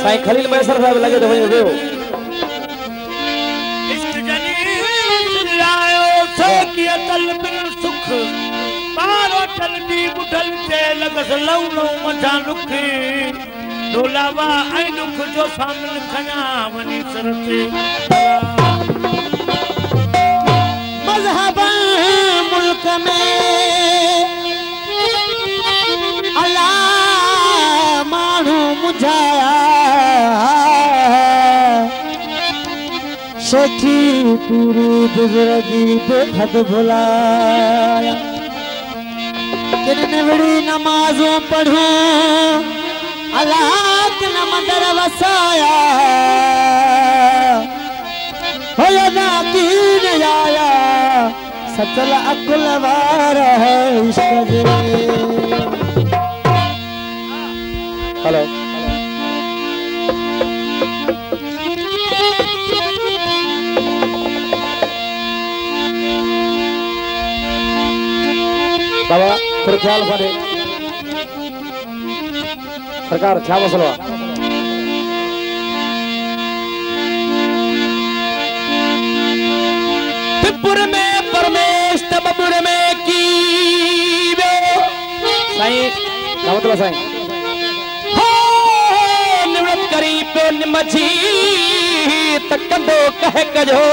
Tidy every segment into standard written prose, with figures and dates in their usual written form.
साईं खलील मैसर साहब लगे तो वही हो इश्क जनी आयो से किया तल बिन सुख पारो चल दी बुढ़ल ते लगस लौ लौ मचा नुख डोलावा ऐ दुख जो सामने खना वनी सरते मजहब मुल्क में अल्लाह मानू मुझाया शेखी पूरी बुजुर्गी बेहद भुलाया किन निवड़ी नमाजों पढ़ूं अल्लाह के नमदर वसाया हो ना कीन आया सचल अकुल वार है इश्क दे हेलो बाबा थोड़ा ख्याल करे सरकार क्या मसला पिपुर में परमेश तबुर में की वे साईं क्या मतलब साईं हो निवृत्त करी पे निमची तकंदो कह कजो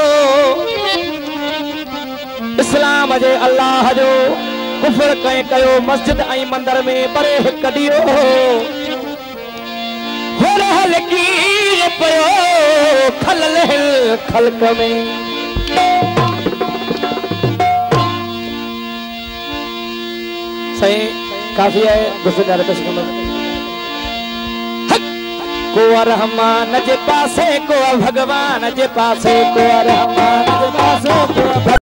इस्लाम जे अल्लाह जो कुफर कहीं कयो मस्जिद आई मंदिर में परे कडियो हो रहल की पयो खलल खलक में सही काफी है गुस्से जा रहे थे को रहमान जे पासे को भगवान जे पासे को रहमान जे पासे को